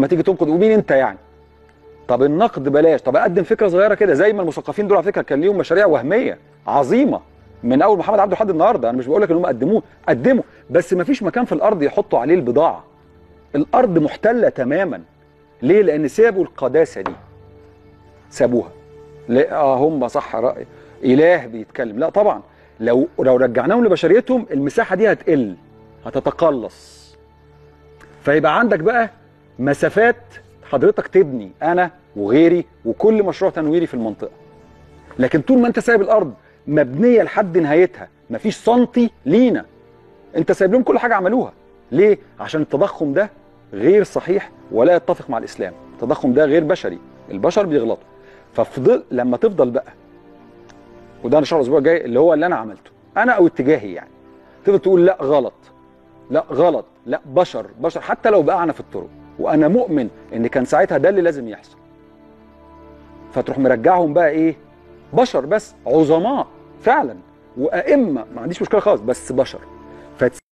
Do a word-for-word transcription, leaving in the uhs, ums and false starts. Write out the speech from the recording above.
لما تيجي تنقد ومين انت يعني؟ طب النقد بلاش، طب اقدم فكره صغيره كده زي ما المثقفين دول على فكره كان ليهم مشاريع وهميه عظيمه من اول محمد عبده لحد النهارده. انا مش بقول لك ان هم قدموه، قدموا، بس ما فيش مكان في الارض يحطوا عليه البضاعه. الارض محتله تماما. ليه؟ لان سابوا القداسه دي، سابوها. لا اه هم صح، رأي اله بيتكلم، لا طبعا لو لو رجعناهم لبشريتهم المساحه دي هتقل، هتتقلص. فيبقى عندك بقى مسافات حضرتك تبني انا وغيري وكل مشروع تنويري في المنطقه. لكن طول ما انت سايب الارض مبنيه لحد نهايتها مفيش سنتي لينا، انت سايب لهم كل حاجه عملوها. ليه؟ عشان التضخم ده غير صحيح ولا يتفق مع الاسلام، التضخم ده غير بشري، البشر بيغلطوا. ففضل لما تفضل بقى، وده هنشرحه الاسبوع الجاي اللي هو اللي انا عملته انا او اتجاهي يعني، تفضل تقول لا غلط، لا غلط، لا بشر بشر، حتى لو بقعنا في الطرق، وانا مؤمن ان كان ساعتها ده اللي لازم يحصل. فتروح مرجعهم بقى ايه؟ بشر بس، عظماء فعلا وائمه، ما عنديش مشكله خالص، بس بشر.